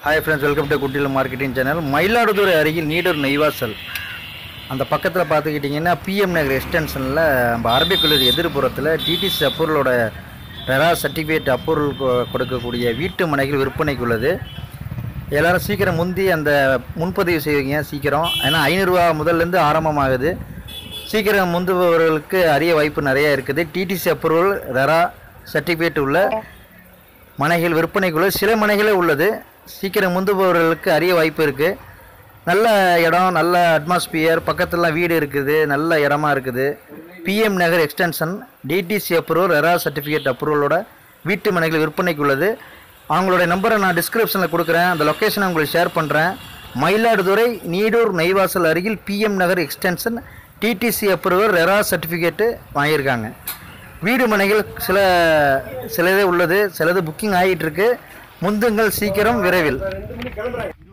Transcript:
Hi friends, welcome to குட்டில் marketing channel. Mayiladuthurai அருகில் நீடூர் நெய்வாசல் அந்த பக்கத்தில் பார்த்துக்கிட்டிங்கன்னா பிஎம் நகர் எக்ஸ்டென்ஷனில் நம்ம அரபிக் கல்லூரி எதிர்ப்புறத்தில் டிடிசி அப்ரூவலோட ரெரா சர்டிஃபிகேட் அப்ரூவல் கொடுக்கக்கூடிய வீட்டு மனைகள் விற்பனைக்கு உள்ளது. எல்லோரும் சீக்கிரம் முந்தி அந்த முன்பதிவு செய்வீங்க சீக்கிரம். ஏன்னா 500 ரூபா முதல்லேருந்து ஆரம்பமாகுது. சீக்கிரம் முந்துபவர்களுக்கு அரிய வாய்ப்பு நிறையா இருக்குது. டிடிசி அப்ரூவல் ரெரா சர்டிஃபிகேட் உள்ள மனைகள் விற்பனைக்குள்ள சில மனைகளே உள்ளது. சீக்கிரம் முந்துபவர்களுக்கு அரிய வாய்ப்பு இருக்குது. நல்ல இடம், நல்ல அட்மாஸ்பியர், பக்கத்துலாம் வீடு இருக்குது, நல்ல இடமா இருக்குது. PM Nagar extension DTC approval RERA certificate அப்ரூவலோட வீட்டு மனைகள் விற்பனைக்கு உள்ளது. அவங்களுடைய நம்பரை நான் டிஸ்கிரிப்ஷனில் கொடுக்குறேன். அந்த லொக்கேஷனை உங்களுக்கு ஷேர் பண்ணுறேன். மயிலாடுதுறை நீடூர் நெய்வாசல் அருகில் PM Nagar extension DTC approval RERA certificate வாங்கியிருக்காங்க. வீடு மனைகள் சிலதே உள்ளது, சிலது புக்கிங் ஆகிட்டுருக்கு. முந்துங்கள் சீக்கிரம், விரைவில்.